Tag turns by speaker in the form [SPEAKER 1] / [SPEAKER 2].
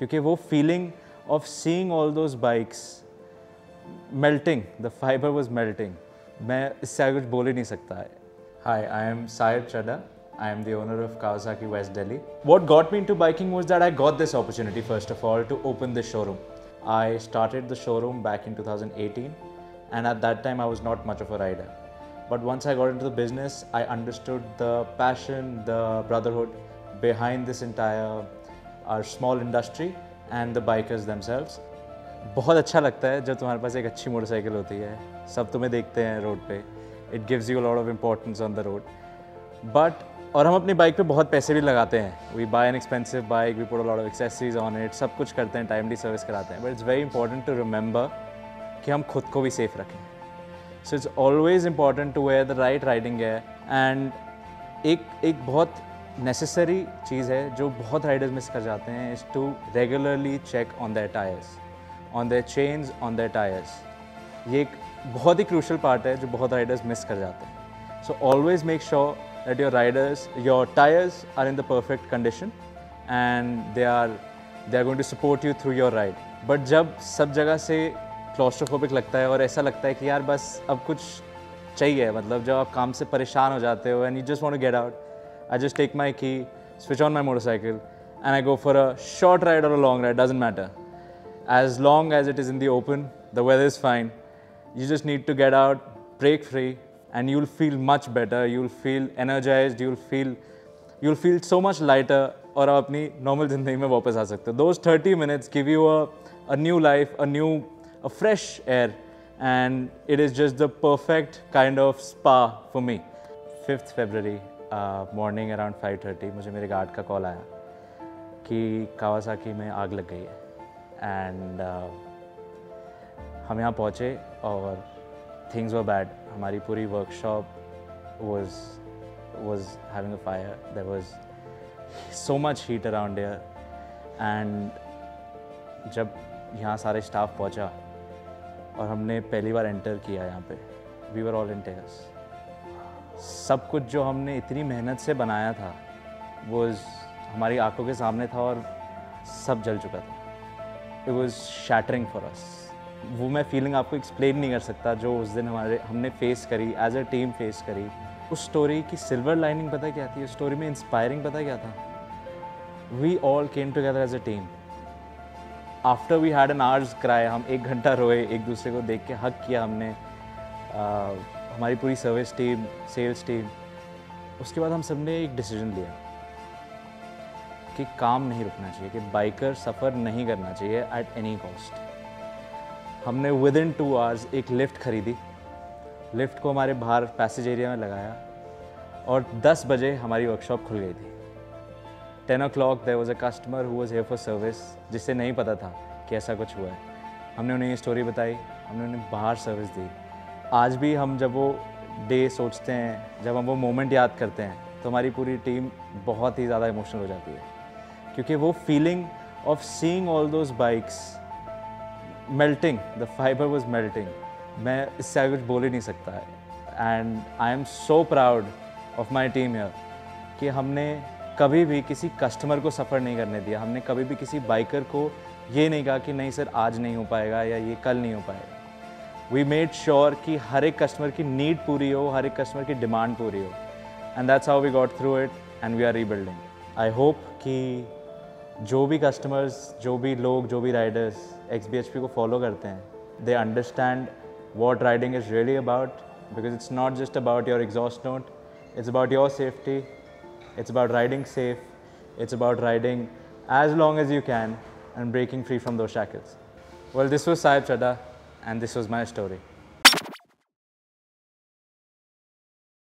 [SPEAKER 1] क्योंकि वो feeling of seeing all those bikes melting, the fiber was melting. मैं इससे आगे कुछ बोल ही नहीं सकता है. Hi, I am Saib Chadha. I am the owner of Kawasaki West Delhi. What got me into biking was that I got this opportunity first of all to open this showroom. I started the showroom back in 2018 and at that time I was not much of a rider. But once I got into the business, I understood the passion, the brotherhood behind this entire our small industry and the bikers themselves. बहुत अच्छा लगता है जब तुम्हारे पास एक अच्छी motorcycle होती है, सब तुम्हें देखते हैं रोड पे. It gives you a lot of importance on the road. But और हम अपनी बाइक पे बहुत पैसे भी लगाते हैं. We buy an expensive bike, we put a lot of accessories on it, सब कुछ करते हैं, टाइमली सर्विस कराते हैं. But it's very important to remember कि हम खुद को भी सेफ रखें. So it's always important to wear the right riding gear. And एक बहुत नेसेसरी चीज़ है जो बहुत राइडर्स मिस कर जाते हैं, is to regularly check on their tyres, on their chains, on their tires. ये एक बहुत ही crucial part है जो बहुत riders miss कर जाते हैं. So always make sure that your tires are in the perfect condition and they are going to support you through your ride. But जब सब जगह से claustrophobic लगता है और ऐसा लगता है कि यार बस अब कुछ चाहिए, मतलब जब आप काम से परेशान हो जाते हो and you just want to get out, I just take my key, switch on my motorcycle and I go for a short ride or a long ride, doesn't matter. As long as it is in the open, the weather is fine. You just need to get out, break free, and you'll feel much better. You'll feel energized. You'll feel so much lighter. और आप अपनी normal ज़िंदगी में वापस आ सकते हो. Those 30 minutes give you a new life, a fresh air, and it is just the perfect kind of spa for me. 5th February morning around 5:30 मुझे मेरे गार्ड का कॉल आया कि कावासाकी में आग लग गई है. एंड हम यहाँ पहुँचे और थिंग्स वर बैड. हमारी पूरी workshop was having a fire. There was so much heat around here. And जब यहाँ सारे स्टाफ पहुँचा और हमने पहली बार एंटर किया यहाँ पे, we were all in tears. सब कुछ जो हमने इतनी मेहनत से बनाया था वो हमारी आंखों के सामने था और सब जल चुका था. It was shattering for us. वो मैं फीलिंग आपको एक्सप्लेन नहीं कर सकता जो उस दिन हमने फेस करी, एज अ टीम फेस करी. उस स्टोरी की सिल्वर लाइनिंग पता क्या थी? उस स्टोरी में इंस्पायरिंग पता क्या था? We all came together as a team. After we had an hour's cry, हम 1 घंटा रोए, एक दूसरे को देख के हक किया हमने. हमारी पूरी सर्विस टीम, सेल्स टीम. उसके बाद हम सब ने एक डिसीजन लिया कि काम नहीं रुकना चाहिए, कि बाइकर सफ़र नहीं करना चाहिए एट एनी कॉस्ट. हमने विद इन 2 आवर्स एक लिफ्ट खरीदी. लिफ्ट को हमारे बाहर पैसेज एरिया में लगाया और 10 बजे हमारी वर्कशॉप खुल गई थी. 10 o'clock there was a customer who was here for service, जिससे नहीं पता था कि ऐसा कुछ हुआ है. हमने उन्हें ये स्टोरी बताई, हमने उन्हें बाहर सर्विस दी. आज भी हम जब वो डे सोचते हैं, जब हम वो मोमेंट याद करते हैं, तो हमारी पूरी टीम बहुत ही ज़्यादा इमोशनल हो जाती है. क्योंकि वो feeling of seeing all those bikes melting, the fiber was melting. मैं इससे आगे कुछ बोल ही नहीं सकता है. And I am so proud of my team here कि हमने कभी भी किसी कस्टमर को सफ़र नहीं करने दिया. हमने कभी भी किसी बाइकर को ये नहीं कहा कि नहीं सर आज नहीं हो पाएगा या ये कल नहीं हो पाएगा. वी मेड श्योर कि हर एक कस्टमर की नीड पूरी हो, हर एक कस्टमर की डिमांड पूरी हो. And that's how we got through it and we are rebuilding. I hope कि जो भी कस्टमर्स, जो भी लोग, जो भी राइडर्स XBHP को फॉलो करते हैं, they understand what riding is really about, because it's not just about your exhaust note, it's about your safety, it's about riding safe, it's about riding as long as you can and breaking free from those shackles. Well, this was Saib Chadha and this was my story.